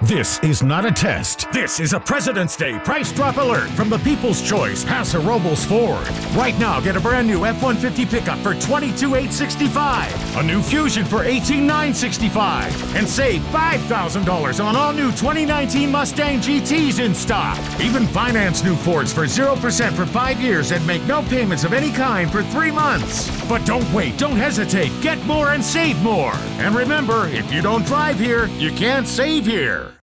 This is not a test. This is a President's Day price drop alert from the People's Choice Paso Robles Ford. Right now, get a brand new F-150 pickup for $22,865, a new Fusion for $18,965, and save $5,000 on all new 2019 Mustang GTs in stock. Even finance new Fords for 0% for 5 years and make no payments of any kind for 3 months. But don't wait, don't hesitate. Get more and save more. And remember, if you don't drive here, you can't save here.